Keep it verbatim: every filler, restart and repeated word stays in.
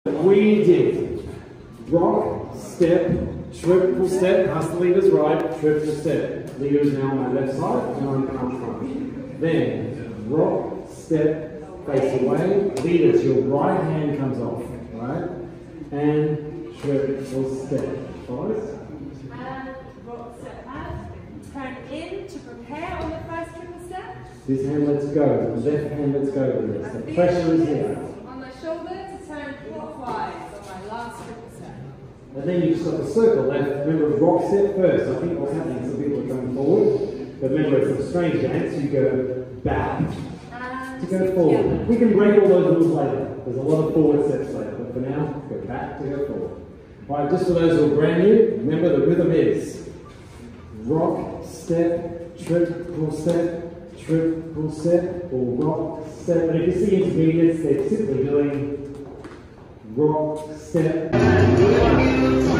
We did rock, step, triple step, pass the leaders right, triple step. Leaders now on my left side, and I'm come front. Then rock, step, face away. Leaders, your right hand comes off, right? And triple step. Follows? And rock, step out. Turn in to prepare on the first triple step. This hand lets go, the left hand lets go with this. The pressure is here. On my shoulder to turn clockwise on my last triple step. And then you just got the circle left. Remember, rock step first. I think what's happening is some people are going forward. But remember, it's a strange dance. You go back And to go forward. Yeah. We can break all those rules later. There's a lot of forward steps later. But for now, go back to go forward. All right, just for those who are brand new, remember the rhythm is rock, step, triple step, triple step, or rock, step. And if you see intermediates, they're simply doing rock, step.